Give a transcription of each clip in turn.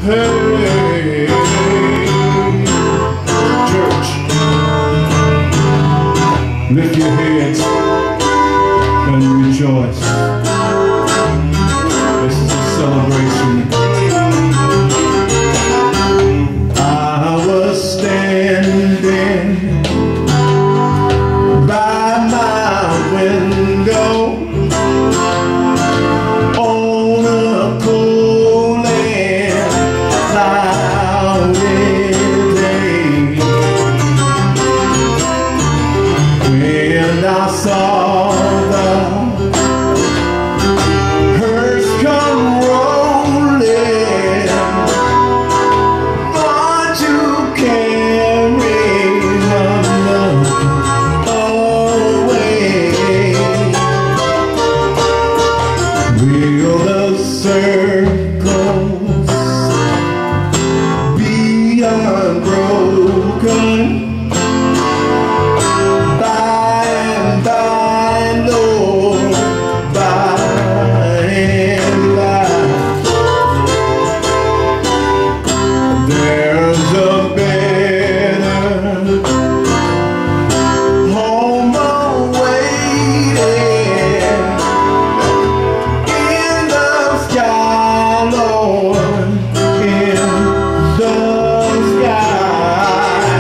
Hey, church, lift your heads and rejoice. This is a celebration. I was standing by my window on a cold and cloudy day, when I saw the hearse come rolling on to carry my love away. Will the circles be unbroken? By and by, Lord, by and by. There's a better home awaiting in the sky, Lord, in the sky.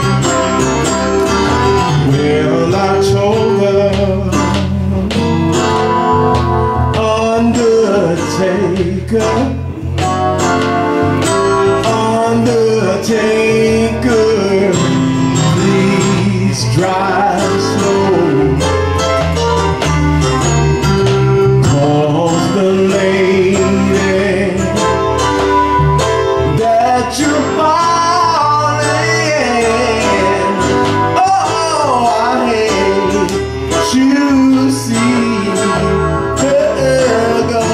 Well, I told the undertaker, please drive slow, 'cause the lady that you're calling, oh, I hate to see her go.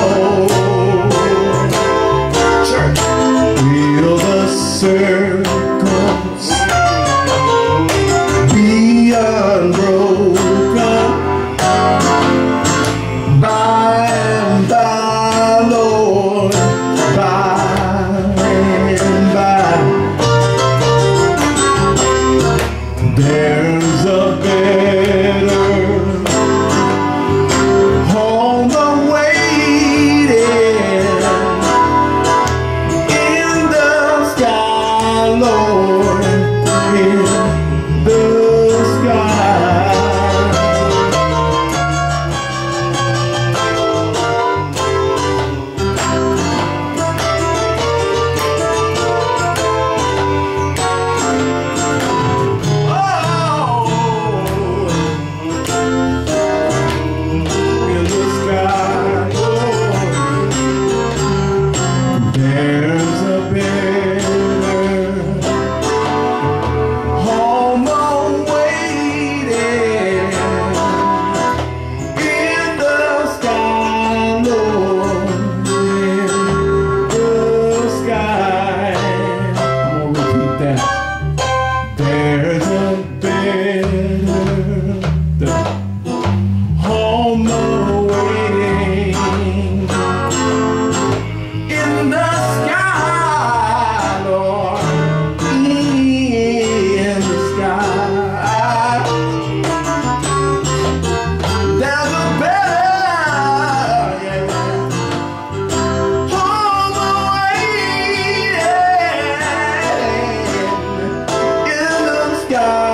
Church, will the circles be unbroken? By and by, Lord, by and by. There's a better home awaiting in the sky, Lord, in the sky. There's a better home awaiting in the sky, Lord, in the sky. I'm gonna repeat that. There's a better home awaiting in the sky, Lord, in the sky. There's a better home awaiting in the sky.